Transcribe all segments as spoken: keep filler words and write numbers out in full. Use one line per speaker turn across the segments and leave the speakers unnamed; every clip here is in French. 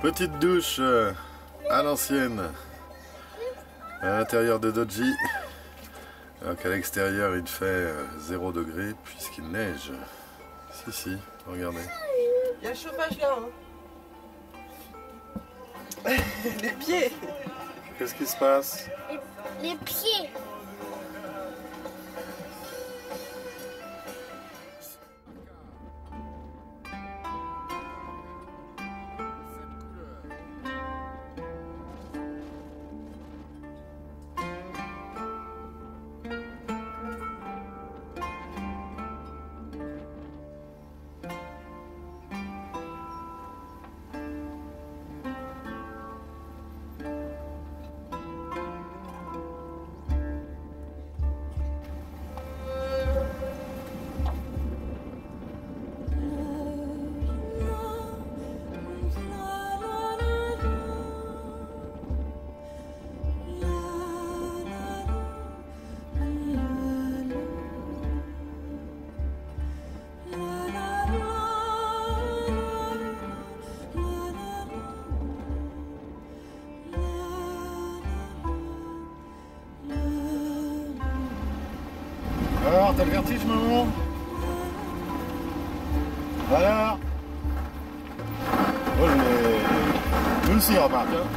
Petite douche euh, à l'ancienne à l'intérieur de Dodgy. Alors qu'à l'extérieur il fait euh, zéro degré puisqu'il neige. Si si, regardez.
Il y a le chauffage là. Hein. Les pieds.
Qu'est-ce qui se passe?
Les, les pieds.
Alors, t'as le vertige, maman? Alors? Olé! Nous aussi, remarque, hein?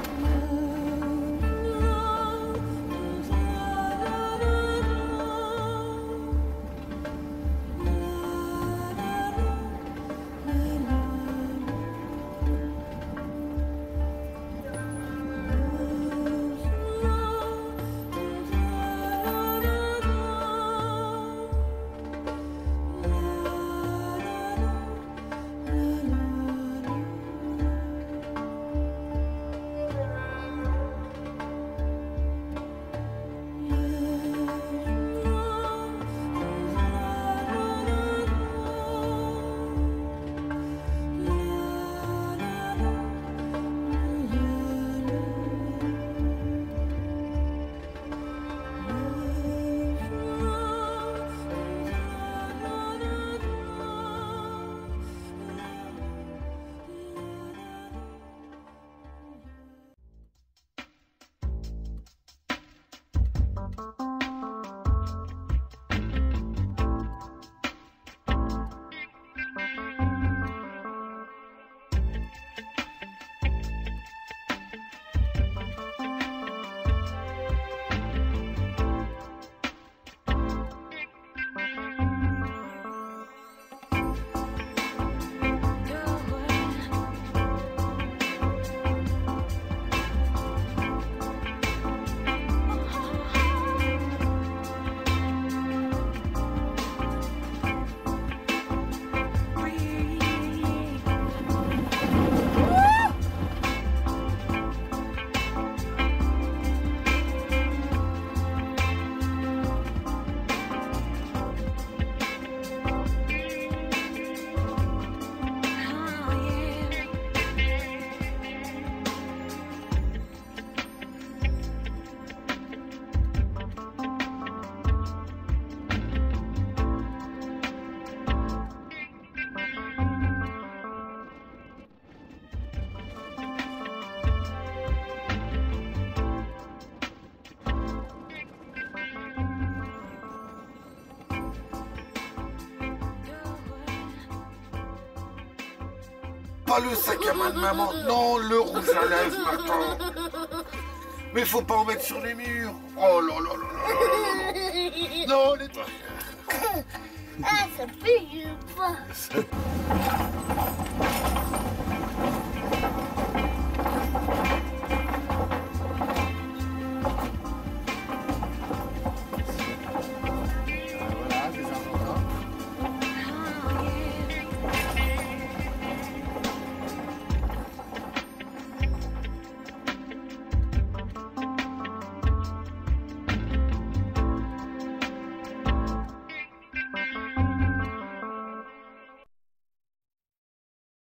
Pas le sac à main de maman, non, le rouge à lèvres maintenant. Mais faut pas en mettre sur les murs. Oh là là là là là là. Non, les trucs.
Ah, ça pue pas.